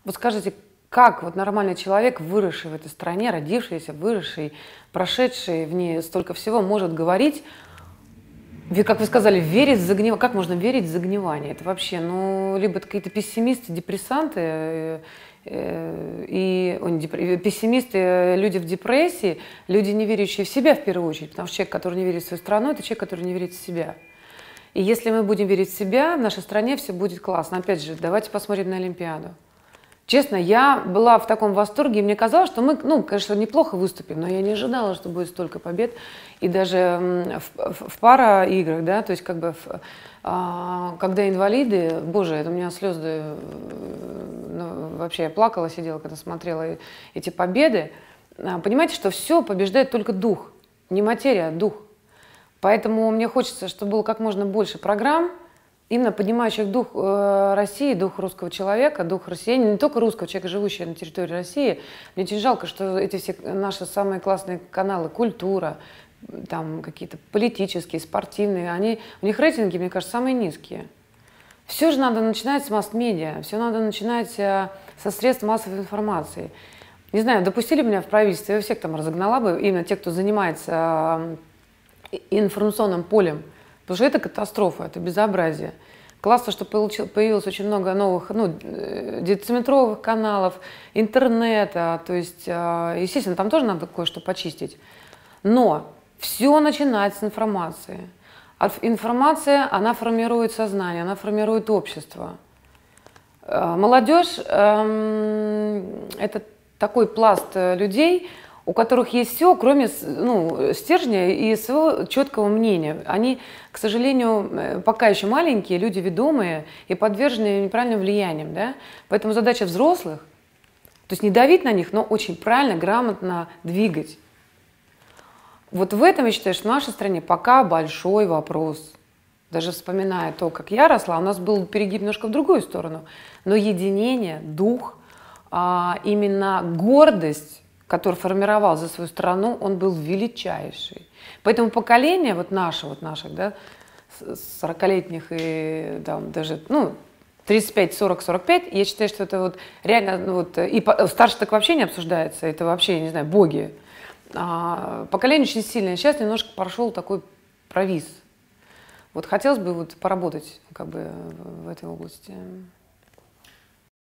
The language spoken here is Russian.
Вот скажите, как вот нормальный человек, выросший в этой стране, родившийся, выросший, прошедший в ней столько всего, может говорить, как вы сказали, верить в загнивание. Как можно верить в загнивание? Это вообще, ну, либо это какие-то пессимисты, депрессанты, пессимисты, люди в депрессии, люди, не верящие в себя в первую очередь, потому что человек, который не верит в свою страну, это человек, который не верит в себя. И если мы будем верить в себя, в нашей стране все будет классно. Опять же, давайте посмотрим на Олимпиаду. Честно, я была в таком восторге, и мне казалось, что мы, ну, конечно, неплохо выступим, но я не ожидала, что будет столько побед. И даже в пара-играх, да, то есть как бы когда инвалиды, боже, это у меня слезы, ну, вообще я плакала, сидела, когда смотрела эти победы. Понимаете, что все побеждает только дух, не материя, а дух. Поэтому мне хочется, чтобы было как можно больше программ, именно поднимающих дух России, дух русского человека, дух россиянина, не только русского человека, живущего на территории России. Мне очень жалко, что эти все наши самые классные каналы, культура, там какие-то политические, спортивные, у них рейтинги, мне кажется, самые низкие. Все же надо начинать с масс-медиа, все надо начинать со средств массовой информации. Не знаю, допустили бы меня в правительство, я всех там разогнала бы, именно те, кто занимается информационным полем. Потому что это катастрофа, это безобразие. Классно, что появилось очень много новых, ну, дециметровых каналов, интернета. То есть, естественно, там тоже надо кое-что почистить. Но все начинается с информации. Информация, она формирует сознание, она формирует общество. Молодежь – это такой пласт людей, у которых есть все, кроме, ну, стержня и своего четкого мнения. Они, к сожалению, пока еще маленькие, люди ведомые и подвержены неправильным влияниям. Да? Поэтому задача взрослых, то есть не давить на них, но очень правильно, грамотно двигать. Вот в этом, я считаю, что в нашей стране пока большой вопрос. Даже вспоминая то, как я росла, у нас был перегиб немножко в другую сторону. Но единение, дух, именно гордость, который формировал за свою страну, он был величайший. Поэтому поколение вот наших, да, 40-летних и там, даже, ну, 35, 40, 45, я считаю, что это вот реально, ну, вот, и старше так вообще не обсуждается, это вообще, я не знаю, боги. Поколение очень сильное. Сейчас немножко прошел такой провис. Вот хотелось бы вот поработать как бы в этой области.